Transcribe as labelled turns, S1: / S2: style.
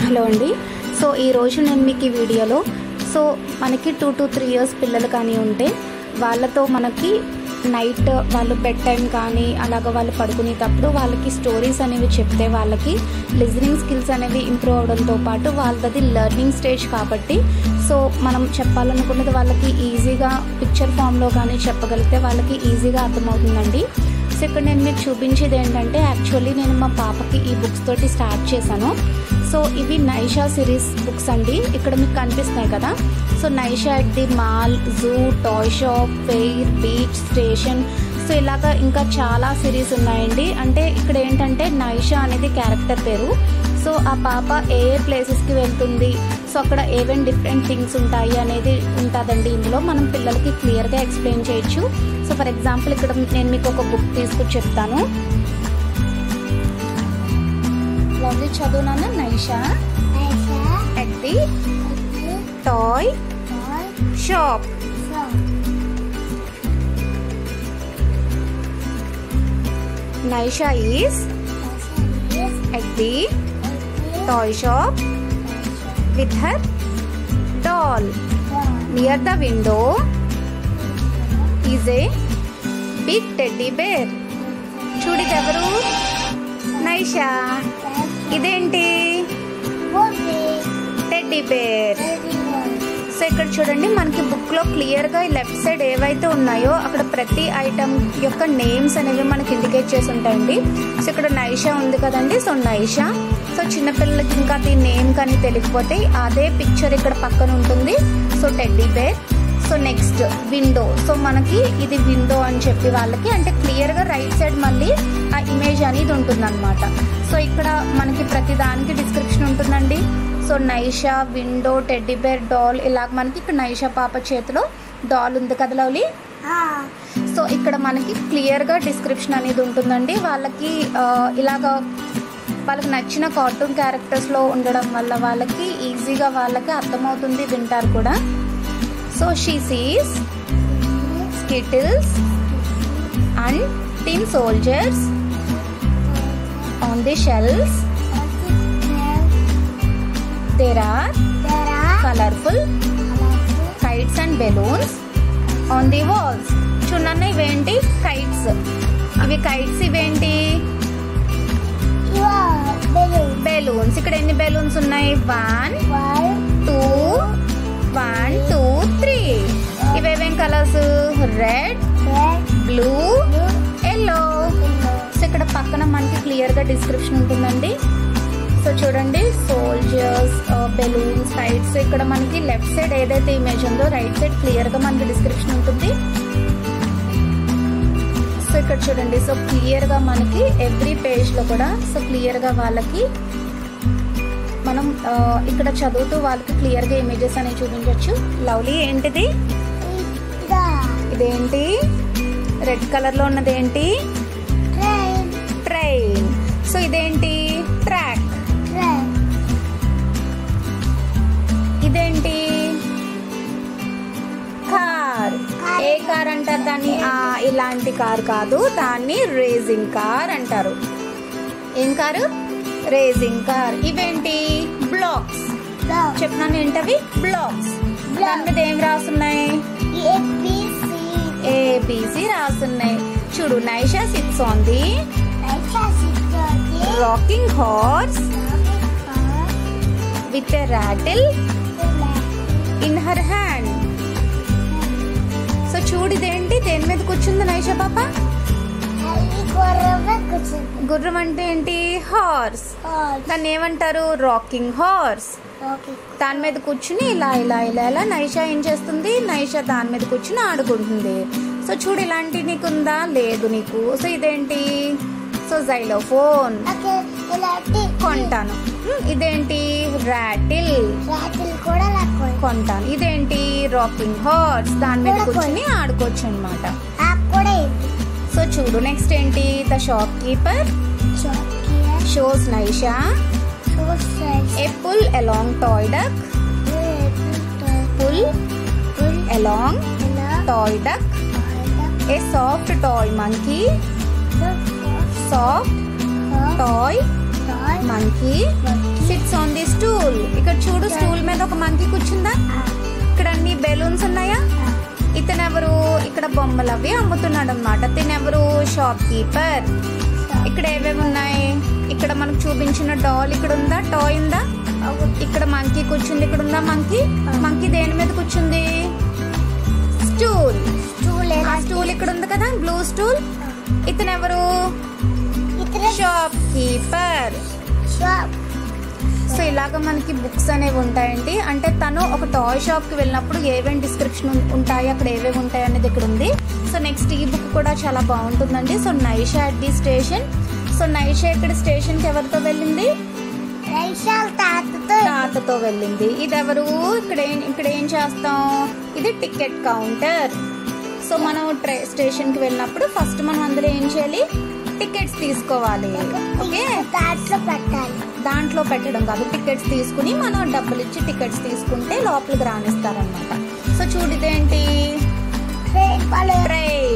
S1: Hello అండి. So ఈరోజు నేను మీకు ఈ వీడియోలో మనకి 2 to 3 years పిల్లలు కానీ ఉంటే వాళ్ళతో మనకి నైట్ వాళ్ళు బెడ్ టైం కానీ అలాగ వాళ్ళు పడుకునేటప్పుడు వాళ్ళకి స్టోరీస్ అనేవి చెప్తే వాళ్ళకి లిజనింగ్ స్కిల్స్ అనేవి ఇంప్రూవ్ అవడంతో పాటు వాళ్ళది లెర్నింగ్ స్టేజ్ కాబట్టి మనం చెప్పాలనుకున్నది వాళ్ళకి ఈజీగా పిక్చర్ ఫామ్లో కానీ చెప్పగలిగితే వాళ్ళకి ఈజీగా అర్థమవుతుందండి. సో ఇక్కడ నేను మీకు చూపించేది ఏంటంటే యాక్చువల్లీ నేను మా పాపకి ఈ బుక్స్ తోటి స్టార్ట్ చేశాను. సో ఇవి నైషా సిరీస్ బుక్స్ అండి. ఇక్కడ మీకు కనిపిస్తున్నాయి కదా. So Naisha at the mall, zoo, toy shop, fair, beach, station, so ఇలాగా ఇంకా చాలా సిరీస్ ఉన్నాయండి. అంటే ఇక్కడ ఏంటంటే నైషా అనేది క్యారెక్టర్ పేరు. సో ఆ పాప ఏ ప్లేసెస్కి వెళ్తుంది, సో అక్కడ ఏవైనా డిఫరెంట్ థింగ్స్ ఉంటాయి అనేది ఉంటుందండి. ఇందులో మనం పిల్లలకి క్లియర్గా ఎక్స్ప్లెయిన్ చేయొచ్చు. సో ఫర్ ఎగ్జాంపుల్ ఇక్కడ నేను మీకు ఒక బుక్ తీసుకుని చెప్తాను. లవ్లీ చదువునాను. Naisha at the toy shop. Naisha is at the toy shop with her doll. Near the window is a big teddy bear. చూడిదెవరు? నైషా. ఇదేంటి? Teddy bear. సో ఇక్కడ చూడండి మనకి బుక్ లో క్లియర్ గా లెఫ్ట్ సైడ్ ఏవైతే ఉన్నాయో అక్కడ ప్రతి ఐటమ్ యొక్క నేమ్స్ అనేవి మనకి ఇండికేట్ చేసి ఉంటాయండి. సో ఇక్కడ నైషా ఉంది కదండి. సో నైషా. సో చిన్నపిల్లలకి ఇంకా దీని నేమ్ కానీ తెలియకపోతే అదే పిక్చర్ ఇక్కడ పక్కన ఉంటుంది. So teddy bear. So next window. So మనకి ఇది విండో అని చెప్పి వాళ్ళకి అంటే క్లియర్ గా రైట్ సైడ్ మళ్ళీ ఆ ఇమేజ్ అనేది ఉంటుంది అనమాట. సో ఇక్కడ మనకి ప్రతి దానికి డిస్క్రిప్షన్ ఉంటుందండి. So Naisha, window, teddy bear, doll, ఇలాగ మనకి ఇక్కడ నైషా పాప చేతిలో డాల్ ఉంది కదా లవ్లీ. సో ఇక్కడ మనకి క్లియర్గా డిస్క్రిప్షన్ అనేది ఉంటుందండి. వాళ్ళకి ఇలాగా వాళ్ళకి నచ్చిన కార్టూన్ క్యారెక్టర్స్లో ఉండడం వల్ల వాళ్ళకి ఈజీగా వాళ్ళకి అర్థమవుతుంది, వింటారు కూడా. So she sees skittles and tin soldiers on the shelves. There are colorful kites and balloons on the walls. చూడండి ఇవేంటి? కైట్స్. ఇవి కైట్స్. ఇవేంటి? బెలూన్స్. ఇక్కడ ఎన్ని బెలూన్స్ ఉన్నాయి? 1 2 1 2 3. ఇవేవేం colours? Red, blue, yellow. So ఇక్కడ పక్కన మనకి క్లియర్ గా డిస్క్రిప్షన్ ఉంటుందండి. సో చూడండి సోల్జర్స్, బెలూన్స్, కైట్స్. ఇక్కడ మనకి లెఫ్ట్ సైడ్ ఏదైతే ఇమేజ్ ఉందో రైట్ సైడ్ క్లియర్ గా మనకి డిస్క్రిప్షన్ ఉంటుంది. సో ఇక్కడ చూడండి. సో క్లియర్ గా మనకి ఎవ్రీ పేజ్ లో కూడా సో క్లియర్ గా వాళ్ళకి మనం ఇక్కడ చదువుతూ వాళ్ళకి క్లియర్ గా ఇమేజెస్ అనేవి చూపించవచ్చు. లవ్లీ ఏంటిది? ఇదేంటి? రెడ్ కలర్ లో ఉన్నది ఏంటి? ట్రైన్. సో ఇదేంటి? ట్రాక్. ఇదేంటి? కార్. ఏ కార్ అంటారు దాన్ని? ఇలాంటి కార్ కాదు, దాన్ని రేసింగ్ కార్ అంటారు. ఏం కారు? Racing car. ఇవేంటి? బ్లాక్స్. చెప్పినాను ఏంటవి? బ్లాక్స్. దాని మీద ఏం రాసున్నాయి? ఏబిసి రాసున్నాయి. చూడు. Naisha sits on the rocking horse with a rattle in her hand. So చూడిదేంటి? దేని మీద కూర్చుంది నైషా పాప? గుర్రం. అంటే ఏంటి? హార్స్. దాన్ని ఏమంటారు? Rocking horse. దాని మీద కూర్చుని ఇలా ఇలా ఇలా ఇలా నైషా ఏం చేస్తుంది? నైషా దాని మీద కూర్చుని ఆడుకుంటుంది. సో చూడు ఇలాంటి నీకుందా? లేదు నీకు. సో ఇదేంటి? సో జైలోఫోన్ కొంటాను. ఇదేంటి? రాటిల్ కొంటాను. ఇదేంటి? Rocking horse. దాని మీద కూర్చొని ఆడుకోవచ్చు అనమాట. సో చూడు నెక్స్ట్ ఏంటి? The shopkeeper shows Naisha a pull along toy duck. Pull along toy duck. A soft toy monkey. soft toy monkey sits on the stool. Stool. ఇక్కడ చూడు, స్టూల్ మీద ఒక మంకీ కూర్చుందా? ఇక్కడ అన్ని బెలూన్స్ ఉన్నాయా? ఇతను ఎవరు? ఇక్కడ బొమ్మలు అవి అమ్ముతున్నాడు అనమాట. తినెవరు? Shopkeeper. ఇక్కడ ఏవేవి ఉన్నాయి? ఇక్కడ మనకు చూపించిన డాల్ ఇక్కడ ఉందా? టాయ్ ఉందా? ఇక్కడ మంకీ కూర్చుంది. ఇక్కడ ఉందా మంకీ? మంకీ దేని మీద కూర్చుంది? స్టూల్. స్టూల్ ఇక్కడ ఉంది కదా, బ్లూ స్టూల్. ఇతను ఎవరు? Shop keeper. సో ఇలాగ మనకి బుక్స్ అనేవి ఉంటాయండి. అంటే తను ఒక టాయ్ షాప్ కి వెళ్ళినప్పుడు ఏమేమి డిస్క్రిప్షన్ ఉంటాయి, అక్కడ ఏవేవి ఉంటాయి అనేది ఇక్కడ ఉంది. సో నెక్స్ట్ ఈ బుక్ కూడా చాలా బాగుంటుందండి. So Naisha at the station. So Naisha ఇక్కడ స్టేషన్ కి ఎవరితో వెళ్ళింది? తాతతో వెళ్ళింది. ఇది ఎవరు? ఇక్కడ ఏం చేస్తాం? ఇది టికెట్ కౌంటర్. సో మనం స్టేషన్ కి వెళ్ళినప్పుడు ఫస్ట్ మనం అందులో ఏం చేయాలి? టికెట్స్ తీసుకోవాలి. ఓకే, దాంట్లో పెట్టడం కాదు, టికెట్స్ తీసుకుని మనం డబ్బులు ఇచ్చి టికెట్స్ తీసుకుంటే లోపలికి రానిస్తారనమాట. సో చూడు, ఇదేంటి? ట్రైన్.